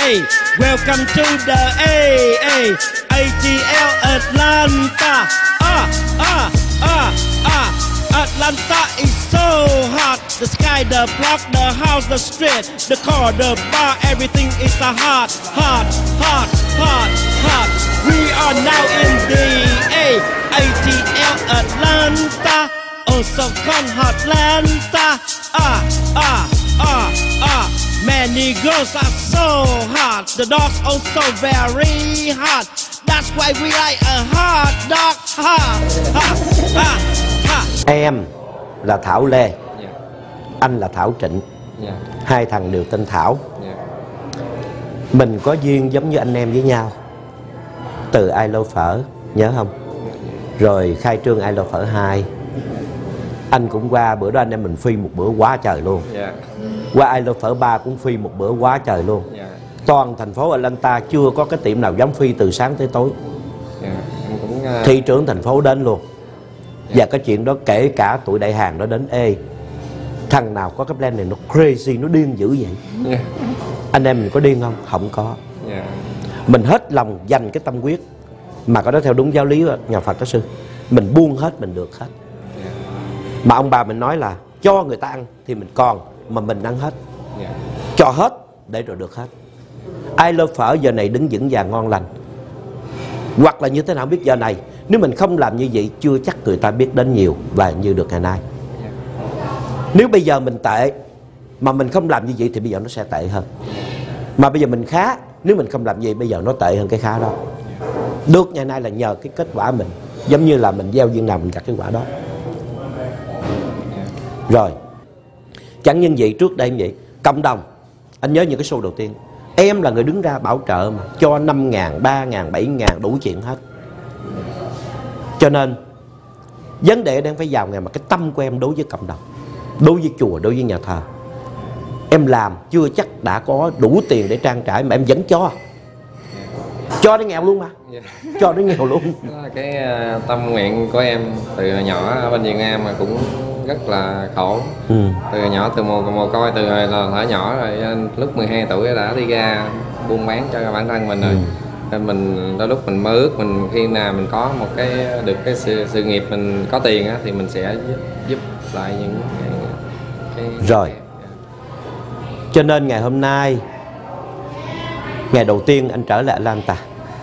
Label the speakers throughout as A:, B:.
A: Welcome to the ATL Atlanta. Atlanta is so hot. The sky, the block, the house, the street, the car, the bar, everything is a hot. We are now in the ATL Atlanta. Also called Atlanta. Many girls are so hot. The dogs also very hot. That's why we like a hot dog.
B: Em là Thảo Lê, anh là Thảo Trịnh, hai thằng đều tên Thảo. Mình có duyên giống như anh em với nhau từ I Love Phở, nhớ không? Rồi khai trương I Love Phở 2. Anh cũng qua, bữa đó anh em mình phi một bữa quá trời luôn. Qua I Love Phở 3 cũng phi một bữa quá trời luôn. Toàn thành phố Atlanta chưa có cái tiệm nào dám phi từ sáng tới tối. Thị trưởng thành phố đến luôn. Và cái chuyện đó kể cả tụi đại hàng đó đến. Thằng nào có cái plan này nó crazy, nó điên dữ vậy. Anh em mình có điên không? Không có. Mình hết lòng dành cái tâm huyết. Mà cái đó theo đúng giáo lý nhà Phật giáo sư, mình buông hết mình được hết. Mà ông bà mình nói là cho người ta ăn thì mình còn, mà mình ăn hết. Cho hết để rồi được hết. I Love Phở giờ này đứng vững vàng ngon lành. Hoặc là như thế nào biết giờ này, nếu mình không làm như vậy chưa chắc người ta biết đến nhiều và như được ngày nay. Nếu bây giờ mình tệ mà mình không làm như vậy thì bây giờ nó sẽ tệ hơn. Mà bây giờ mình khá, nếu mình không làm gì bây giờ nó tệ hơn cái khá đó. Được ngày nay là nhờ cái kết quả mình. Giống như là mình gieo duyên nào mình gặt cái quả đó. Rồi, chẳng nhân vậy trước đây vậy. Cộng đồng, anh nhớ những cái show đầu tiên, em là người đứng ra bảo trợ mà, cho 5.000, 3.000, 7.000 đủ chuyện hết. Cho nên vấn đề đang phải vào ngày mà cái tâm của em đối với cộng đồng, đối với chùa, đối với nhà thờ. Em làm chưa chắc đã có đủ tiền để trang trải mà em vẫn cho đến nghèo luôn mà. Cho đến nghèo luôn.
C: Đó là cái tâm nguyện của em từ nhỏ ở bên Việt Nam mà cũng rất là khổ. Từ nhỏ, từ mồ côi, từ là thở nhỏ rồi, lúc 12 tuổi đã đi ra buôn bán cho bản thân mình rồi. Nên mình đôi lúc mình mơ ước mình khi nào mình có một cái được cái sự nghiệp, mình có tiền á, thì mình sẽ giúp lại những cái
B: rồi. Cho nên ngày hôm nay, ngày đầu tiên anh trở lại Atlanta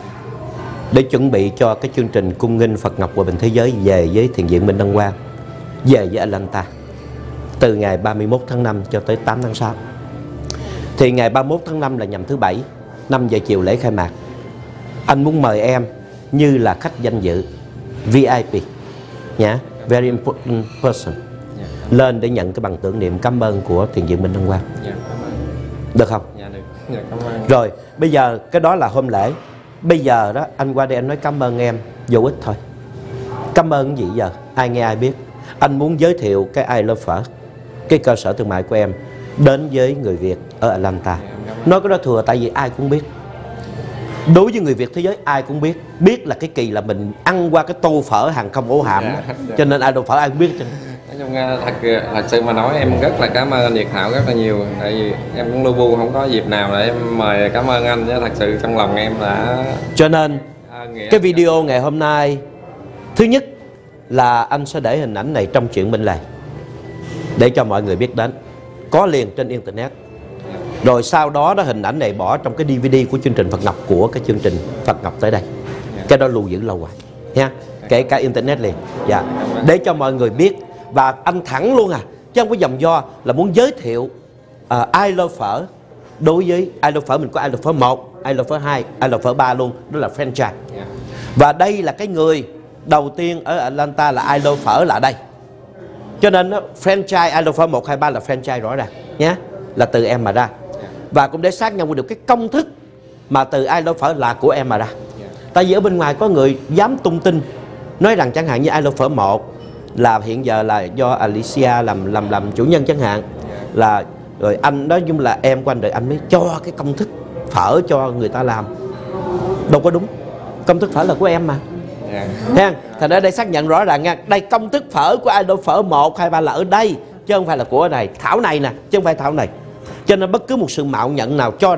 B: để chuẩn bị cho cái chương trình cung nghinh Phật Ngọc Hòa Bình Thế Giới về với Thiền viện Minh Đăng Quang, về với Atlanta từ ngày 31 tháng 5 cho tới 8 tháng 6. Thì ngày 31 tháng 5 là nhằm thứ Bảy, 5 giờ chiều lễ khai mạc. Anh muốn mời em như là khách danh dự VIP nhá, very important person, lên để nhận cái bằng tưởng niệm cảm ơn của Thiền viện Minh Đăng Quang. Được không?
C: Được. Cảm ơn.
B: Rồi, bây giờ cái đó là hôm lễ. Bây giờ đó anh qua đây anh nói cảm ơn em vô ích thôi. Cảm ơn gì giờ? Ai nghe ai biết. Anh muốn giới thiệu cái I Love Phở, cái cơ sở thương mại của em, đến với người Việt ở Atlanta. Nói cái đó thừa tại vì ai cũng biết. Đối với người Việt thế giới ai cũng biết. Biết là cái kỳ là mình ăn qua cái tô phở hàng không ổ hàm. Cho nên I Love Phở ai cũng biết.
C: Nói chung thật sự mà nói em rất là cảm ơn anh Việt Thảo rất là nhiều. Tại vì em cũng lu bu không có dịp nào là em mời cảm ơn anh, chứ thật sự trong lòng em đã.
B: Cho nên cái video ngày hôm nay, thứ nhất là anh sẽ để hình ảnh này trong chuyện bên lề để cho mọi người biết đến, có liền trên internet. Rồi sau đó hình ảnh này bỏ trong cái DVD của chương trình Phật Ngọc, của cái chương trình Phật Ngọc tới đây. Cái đó lưu giữ lâu rồi nha, kể cả internet liền. Dạ. Để cho mọi người biết. Và anh thẳng luôn chứ không có vòng vo, là muốn giới thiệu I Love Phở. Đối với I Love Phở mình có I Love Phở 1, I Love Phở 2, I Love Phở 3 luôn. Đó là franchise. Và đây là cái người đầu tiên ở Atlanta là I Love Phở là đây. Cho nên franchise I Love Phở 1, 2, 3 là franchise rõ ràng nhé, là từ em mà ra. Và cũng để xác nhận được cái công thức mà từ I Love Phở là của em mà ra. Tại vì ở bên ngoài có người dám tung tin, nói rằng chẳng hạn như I Love Phở 1 là hiện giờ là do Alicia làm chủ nhân chẳng hạn, là rồi anh nói chung là em của anh rồi anh mới cho cái công thức phở cho người ta làm. Đâu có đúng, công thức phở là của em mà. Thấy không? Thành ra đây xác nhận rõ ràng nha, đây công thức phở của I Love Phở 1, 2, 3 là ở đây, chứ không phải là của này Thảo này nè, chứ không phải Thảo này. Cho nên bất cứ một sự mạo nhận nào cho rằng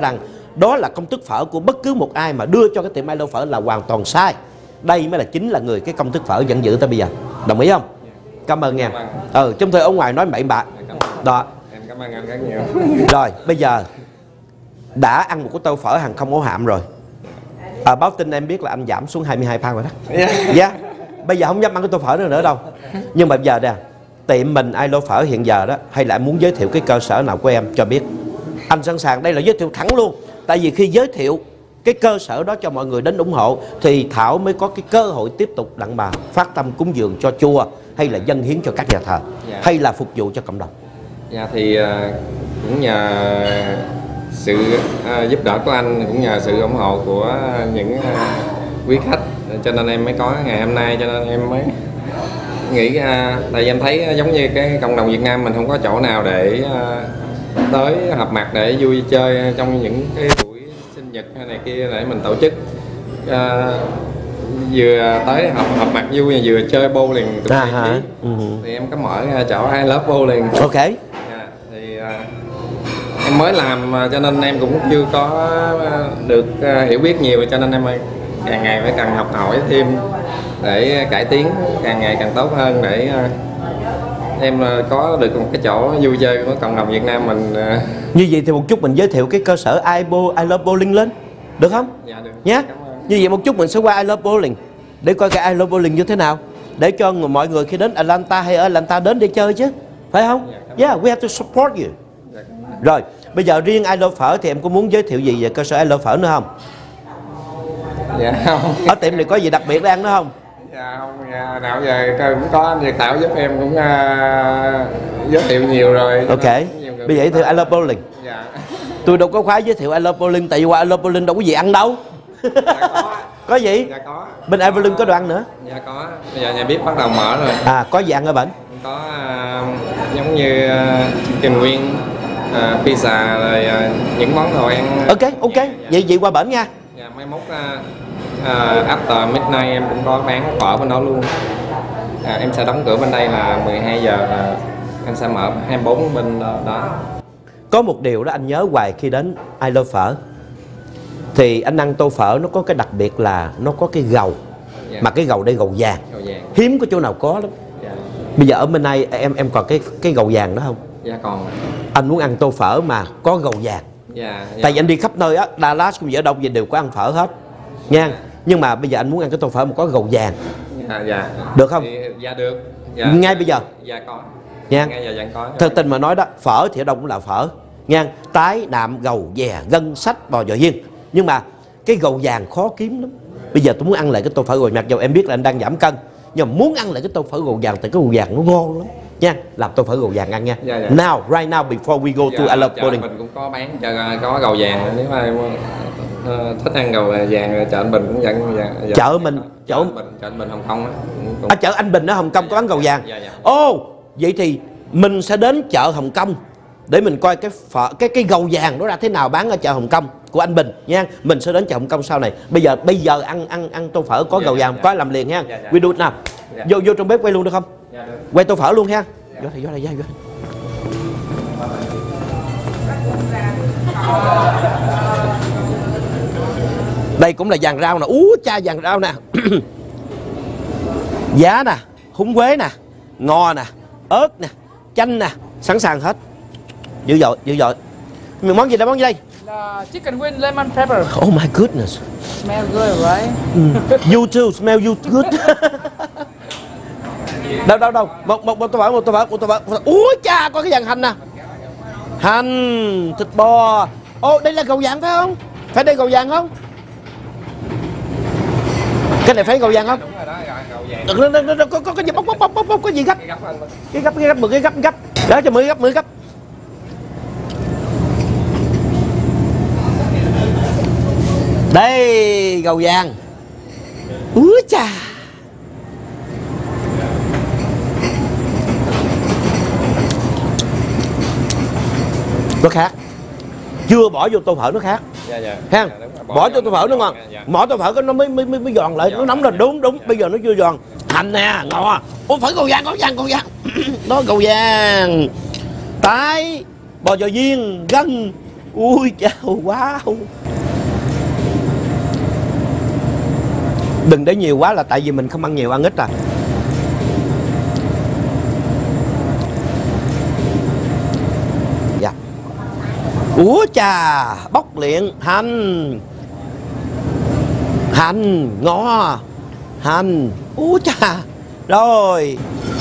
B: đó là công thức phở của bất cứ một ai mà đưa cho cái tiệm I Love Phở là hoàn toàn sai. Đây mới là chính là người cái công thức phở vẫn giữ tới bây giờ. Đồng ý không? Cảm ơn em. Trong thời ở ngoài nói bậy bạ. Đó.
C: Em cảm ơn anh rất nhiều.
B: Rồi, bây giờ đã ăn một cái tô phở hàng không ổ hạm rồi. Báo tin em biết là anh giảm xuống 22 pound rồi đó. Dạ. Bây giờ không dám ăn cái tô phở nữa đâu. Nhưng mà bây giờ nè, tiệm mình I Love Phở hiện giờ đó, hay là muốn giới thiệu cái cơ sở nào của em cho biết. Anh sẵn sàng, đây là giới thiệu thẳng luôn. Tại vì khi giới thiệu cái cơ sở đó cho mọi người đến ủng hộ thì Thảo mới có cái cơ hội tiếp tục đặng bà phát tâm cúng dường cho chùa, hay là dâng hiến cho các nhà thờ, hay là phục vụ cho cộng đồng.
C: Dạ thì cũng nhờ sự giúp đỡ của anh, cũng nhờ sự ủng hộ của những quý khách, cho nên em mới có ngày hôm nay. Cho nên em mới nghĩ tại vì em thấy giống như cái cộng đồng Việt Nam mình không có chỗ nào để tới họp mặt để vui chơi trong những cái buổi sinh nhật hay này kia để mình tổ chức, vừa tới họp mặt vui vừa chơi bowling thì em có mở chỗ I Love Bowling.
B: Ok.
C: Thì em mới làm cho nên em cũng chưa có được hiểu biết nhiều, cho nên em càng ngày phải cần học hỏi thêm để cải tiến càng ngày càng tốt hơn, để em có được một cái chỗ vui chơi của cộng đồng Việt Nam mình.
B: Như vậy thì một chút mình giới thiệu cái cơ sở I Love Bowling lên, được không?
C: Dạ được.
B: Nhé. Như vậy một chút mình sẽ qua I Love Bowling để coi cái I Love Bowling như thế nào, để cho mọi người khi đến Atlanta hay ở Atlanta đến để chơi chứ, phải không? Yeah, we have to support you. Rồi, bây giờ riêng I Love Phở thì em có muốn giới thiệu gì về cơ sở I Love Phở nữa không?
C: Dạ không.
B: Ở tiệm này có gì đặc biệt để ăn nữa không?
C: Dạ không, dạ, nào giờ cũng có anh Việt Thảo giúp em cũng giới thiệu nhiều rồi.
B: Ok, bây giờ giới thiệu I Love Bowling.
C: Dạ.
B: Tôi đâu có khoái giới thiệu I Love Bowling, tại vì qua I Love Bowling đâu có gì ăn đâu.
C: Dạ có.
B: Có gì?
C: Dạ có.
B: Bên I Love Bowling có đồ ăn nữa?
C: Dạ có, bây giờ nhà bếp bắt đầu mở rồi.
B: Có gì ăn ở bển?
C: Có giống như chicken wing, pizza, rồi những món đồ ăn.
B: Ok, vậy qua bển nha.
C: Dạ, mai mốt after midnight em cũng có bán phở bên đó luôn. Em sẽ đóng cửa bên đây là 12 giờ, và em sẽ mở 24 bên đó.
B: Có một điều đó anh nhớ hoài khi đến I Love Phở, thì anh ăn tô phở nó có cái đặc biệt là nó có cái gầu. Mà cái gầu đây gầu vàng. Hiếm có chỗ nào có lắm. Bây giờ ở bên đây em còn cái gầu vàng đó không?
C: Dạ còn.
B: Anh muốn ăn tô phở mà có gầu vàng. Tại vì anh đi khắp nơi á, Dallas cũng vậy, ở đâu vậy đều có ăn phở hết nha. Nhưng mà bây giờ anh muốn ăn cái tô phở mà có gầu vàng. Được không?
C: Dạ được.
B: Ngay bây giờ.
C: Dạ có.
B: Nha.
C: Ngay giờ vẫn có.
B: Thật tình mà nói đó, phở thì ở đâu cũng là phở nha. Tái, nạm, gầu, dè, gân, sách, bò, giò viên. Nhưng mà cái gầu vàng khó kiếm lắm. Bây giờ tôi muốn ăn lại cái tô phở gầu vàng, mặc dù em biết là anh đang giảm cân, nhưng mà muốn ăn lại cái tô phở gầu vàng, tại cái gầu vàng nó ngon lắm nha. Làm tô phở gầu vàng ăn nha. Now, right now, before we go to I Love Bowling.
C: Mình cũng có bán có gầu vàng, nếu mà em thích ăn gầu vàng, chợ Anh Bình cũng vẫn.
B: Chợ mình
C: Hồng Kông á.
B: Chợ Anh Bình ở Hồng Kông có bán gầu vàng. Vậy thì mình sẽ đến chợ Hồng Kông để mình coi cái gầu vàng đó ra thế nào bán ở chợ Hồng Kông của anh Bình nha. Mình sẽ đến chợ Hồng Kông sau này. Bây giờ ăn tô phở có gầu vàng có làm liền nha. We do it nào. Vô trong bếp quay luôn được không? Quay tô phở luôn ha. Vô đây. Đây cũng là vàng rau nè. Cha vàng rau nè. Giá nè, húng quế nè, ngò nè, ớt nè, chanh nè, sẵn sàng hết. Dữ dội. Món gì đây?
D: Chicken wing lemon pepper.
B: Oh my goodness.
D: Smell good, right?
B: You too, smell you good. Đâu. Một tô phở. Cha, có cái dàn hành nè. Hành, thịt bò. Đây là gầu vàng phải không? Phải đây gầu vàng không? Cái này phải gầu vàng không?
C: Đúng rồi đó, gầu vàng.
B: Có gì bóc có gì gấp? Cái gấp. Đó cho 10 gấp. Đây, gầu vàng. Cha. Nó khác. Chưa bỏ vô tô phở nó khác. Ha. Bỏ vô tô phở nó ngon. Bỏ tô phở nó mới giòn lại, nó nóng lên đúng. Bây giờ nó chưa giòn. Hành nè, ngò. Phải gầu vàng. Đó gầu vàng. Tái, bò giò viên, gân, Ui chao, wow. Đừng để nhiều quá là tại vì mình không ăn nhiều, ăn ít à. Dạ. Ủa chà, bóc liện, hành, hành, ngò, hành. Ủa chà. Rồi.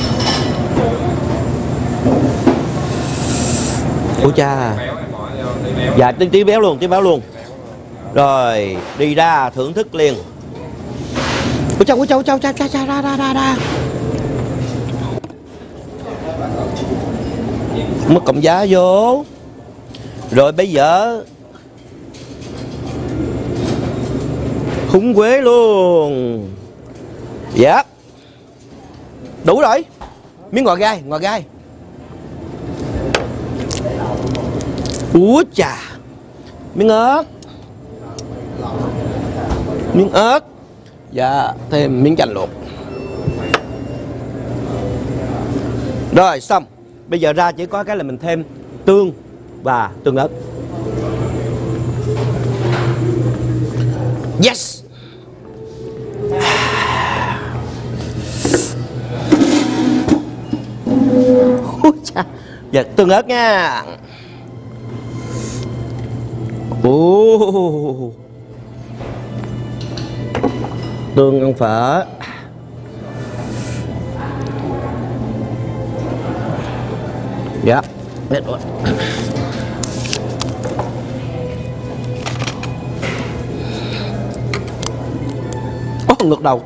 B: Ủa chà. Dạ, tí béo luôn, tí béo luôn. Rồi, đi ra thưởng thức liền. Ủa chà, ra. Mất cộng giá vô. Rồi bây giờ húng quế luôn. Dạ. Đủ rồi. Miếng ngò gai. Úa chà. Miếng ớt. Dạ, thêm miếng chanh luộc. Rồi xong. Bây giờ ra chỉ có cái là mình thêm tương và tương ớt. Yes. Ôi chà. Dạ, tương ớt nha. Ồ. Tương ăn phở. Dạ. Hết rồi. Ngược đầu.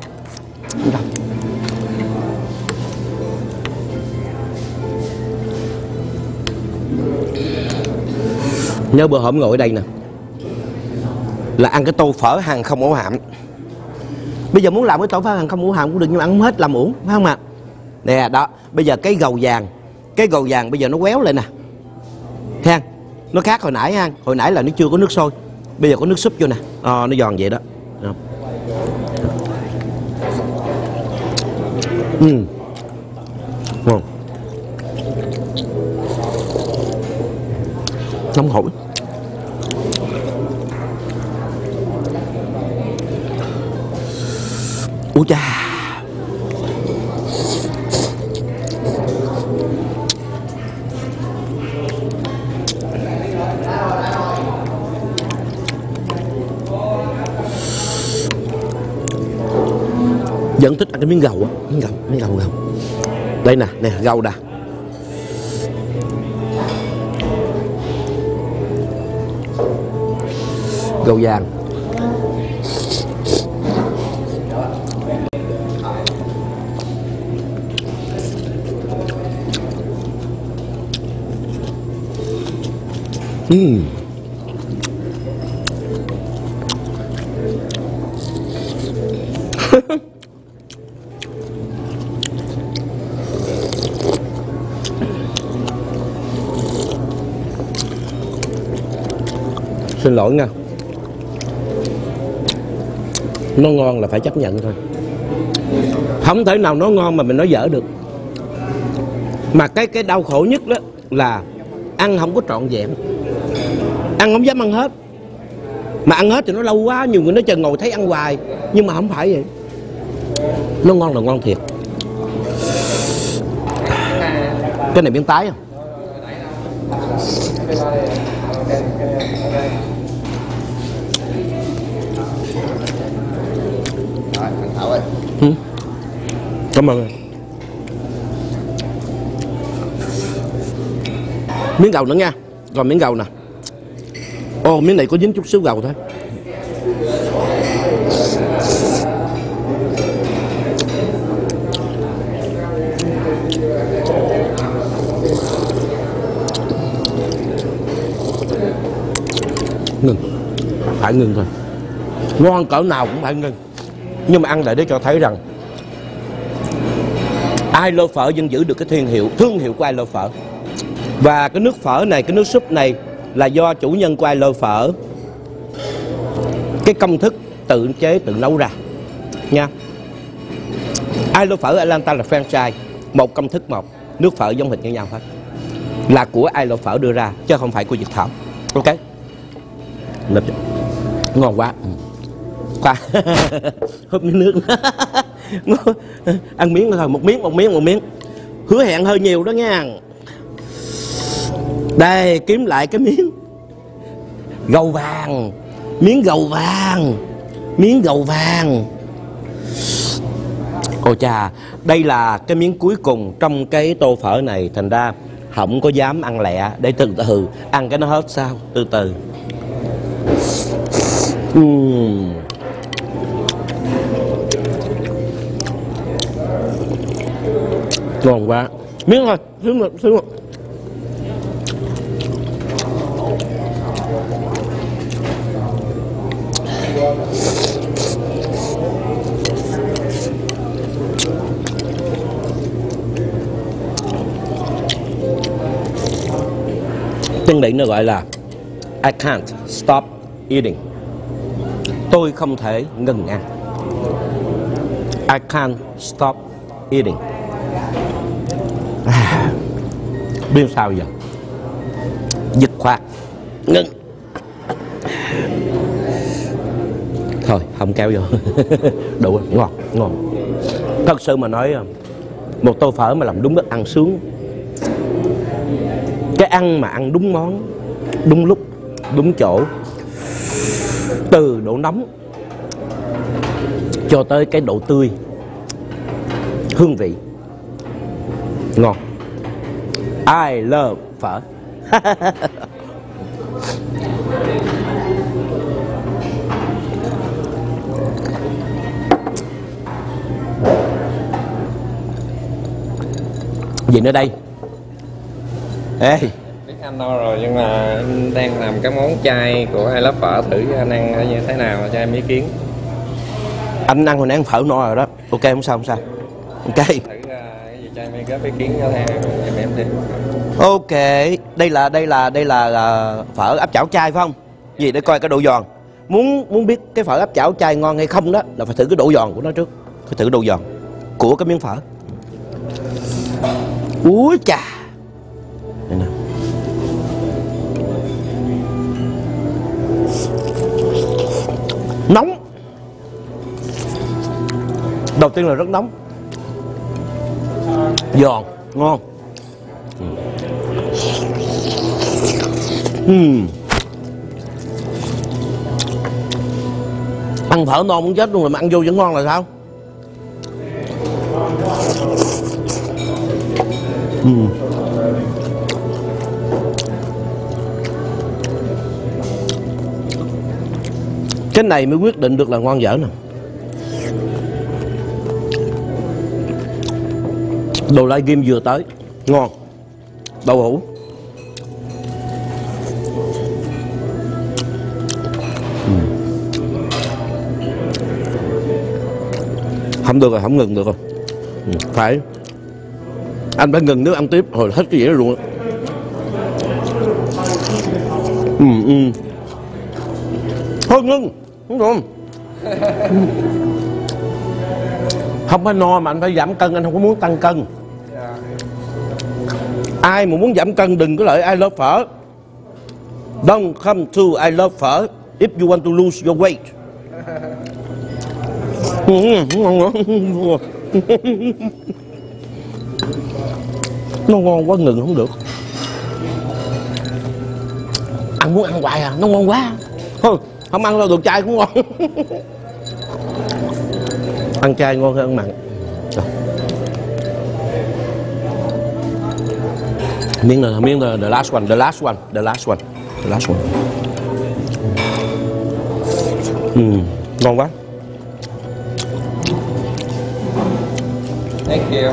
B: Nhớ bữa hổm ngồi ở đây nè là ăn cái tô phở hàng không ổ hạm. Bây giờ muốn làm cái tô phở hàng không ổ hạm cũng được, nhưng mà ăn không hết làm uổng, phải không ạ? Nè đó, bây giờ cái gầu vàng bây giờ nó quéo lại nè. Thấy không? Nó khác hồi nãy ha. Hồi nãy là nó chưa có nước sôi, bây giờ có nước súp vô nè. Nó giòn vậy đó. Ngon. Nóng hổi. Ủa cha. Vẫn thích ăn cái miếng gầu á, miếng gầu. Đây nè, gầu nè. Gầu vàng. Xin lỗi nha. Nó ngon là phải chấp nhận thôi. Không thể nào nó ngon mà mình nói dở được. Mà cái đau khổ nhất đó là ăn không có trọn vẹn. Ăn không dám ăn hết. Mà ăn hết thì nó lâu quá, nhiều người nói chờ ngồi thấy ăn hoài. Nhưng mà không phải vậy. Nó ngon là ngon thiệt. Cái này miếng tái không?
C: Thằng Thảo ơi.
B: Cảm ơn. Miếng gầu nữa nha. Còn miếng gầu nè. Ồ, miếng này có dính chút xíu gầu thôi. Ngừng. Phải ngừng thôi. Ngon cỡ nào cũng phải ngừng. Nhưng mà ăn lại để cho thấy rằng I Love Phở vẫn giữ được cái thương hiệu của I Love Phở. Và cái nước phở này, cái nước súp này là do chủ nhân của I Love Phở cái công thức tự chế, tự nấu ra nha. I Love Phở Atlanta là franchise, một công thức một, nước phở giống hệt như nhau hết, là của I Love Phở đưa ra chứ không phải của Việt Thảo. Ok. Ngon quá. Khoa. Húp miếng nước. Ăn miếng thôi, một miếng. Hứa hẹn hơi nhiều đó nha. Đây, kiếm lại cái miếng gầu vàng. Miếng gầu vàng. Ôi chà, đây là cái miếng cuối cùng trong cái tô phở này. Thành ra không có dám ăn lẹ, để từ từ ăn cái nó hết sao. Từ từ. Ngon quá. Miếng thôi, xíu. Tiếng Mỹ nó gọi là I can't stop eating. Tôi không thể ngừng ăn. I can't stop eating. Biết sao giờ? Dứt khoát ngừng. Thôi không kéo vô. Đủ rồi, ngon. Thật sự mà nói, một tô phở mà làm đúng cách ăn sướng. Cái ăn mà ăn đúng món, đúng lúc, đúng chỗ, từ độ nóng cho tới cái độ tươi, hương vị ngon. I love phở. Gì nữa đây? Ê,
C: biết anh đâu rồi, nhưng mà anh đang làm cái món chay của I Love Phở, thử anh ăn như thế nào cho em ý kiến.
B: anh ăn hồi nãy ăn phở no rồi đó. Ok, không sao. Ok.
C: Thử cái gì cho em góp ý kiến cho em thêm.
B: Ok, đây là phở áp chảo chay phải không? Gì để coi cái độ giòn. Muốn biết cái phở áp chảo chay ngon hay không đó là phải thử cái độ giòn của nó trước. Phải thử cái độ giòn của cái miếng phở. Úi chà. Đây nè. Nóng. Đầu tiên là rất nóng. Giòn, ngon. Ăn phở ngon muốn chết luôn, mà ăn vô vẫn ngon là sao? Cái này mới quyết định được là ngon dở nè. Đồ lai ghim vừa tới, ngon. Đậu hũ. Không được rồi, không ngừng được rồi. Phải. Anh phải ngừng nếu ăn tiếp, hồi hết cái dĩa luôn á. Thôi ngưng, đúng không? Không phải no mà anh phải giảm cân, anh không có muốn tăng cân. Ai mà muốn giảm cân đừng có lại I love phở. Don't come to I love phở if you want to lose your weight. Nó ngon quá, ngừng không được. Ăn muốn ăn hoài à, nó ngon quá. Thôi, không ăn đâu, được chay cũng ngon. Ăn chay ngon hơn ăn mặn. Miếng là the last one. Ngon quá.
C: Thank you.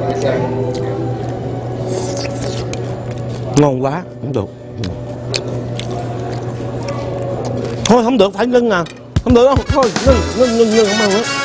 B: Ngon quá, không được. Thôi không được, phải ngưng à. Không được không? Thôi ngưng, không ăn nữa.